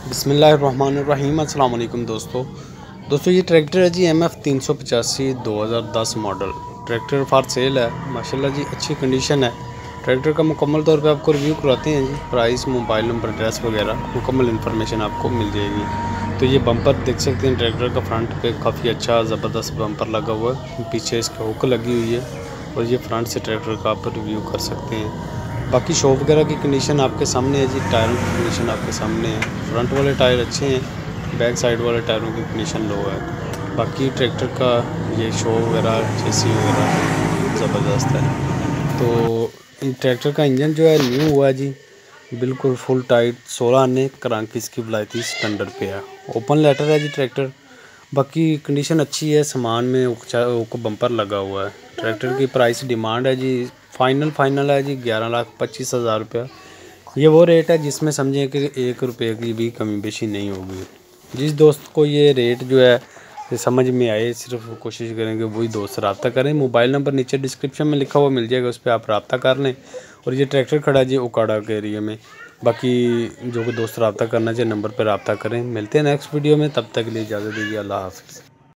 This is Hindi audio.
बिस्मिल्लाहिर्रहमानिर्रहीम। अस्सलाम वालेकुम दोस्तों ये ट्रैक्टर है जी MF 385 2010 model tractor for sale है। माशाल्लाह जी अच्छी कंडीशन है। ट्रैक्टर का मुकम्मल तौर पे आपको रिव्यू कराते हैं जी। प्राइस, मोबाइल नंबर, एड्रेस वगैरह मुकम्मल इन्फॉर्मेशन आपको मिल जाएगी। तो ये बम्पर देख सकते हैं ट्रैक्टर का फ्रंट पे काफ़ी अच्छा ज़बरदस्त बम्पर लगा हुआ है। पीछे इसके हुक लगी हुई है और ये फ्रंट से ट्रैक्टर का आप रिव्यू कर सकते हैं। बाकी शॉप वगैरह की कंडीशन आपके सामने है जी। टायरों की कंडीशन आपके सामने है। फ्रंट वाले टायर अच्छे हैं, बैक साइड वाले टायरों की कंडीशन लो है। बाकी ट्रैक्टर का ये शो वगैरह, चेसी वगैरह ज़बरदस्त है। तो ट्रैक्टर का इंजन जो है न्यू हुआ है जी, बिल्कुल फुल टाइट 16 आने क्रांक इसकी वलायती स्टैंडर्ड पे है। ओपन लेटर है जी ट्रैक्टर। बाकी कंडीशन अच्छी है। सामान में ऊपर बम्पर लगा हुआ है। ट्रैक्टर की प्राइस डिमांड है जी, फाइनल है जी 11,25,000 रुपया। ये वो रेट है जिसमें समझें कि 1 रुपये की भी कमी बेशी नहीं होगी। जिस दोस्त को ये रेट जो है ये समझ में आए, सिर्फ कोशिश करेंगे वही दोस्त रब्ता करें। मोबाइल नंबर नीचे डिस्क्रिप्शन में लिखा हुआ मिल जाएगा, उस पर आप रब्ता कर लें। और ये ट्रैक्टर खड़ा जी उकाड़ा के एरिया में। बाकी जो दोस्त रब्ता करना चाहिए नंबर पर रब्ता करें। मिलते हैं नेक्स्ट वीडियो में, तब तक के लिए इजाज़त दीजिए। अल्लाह हाफ़िज़।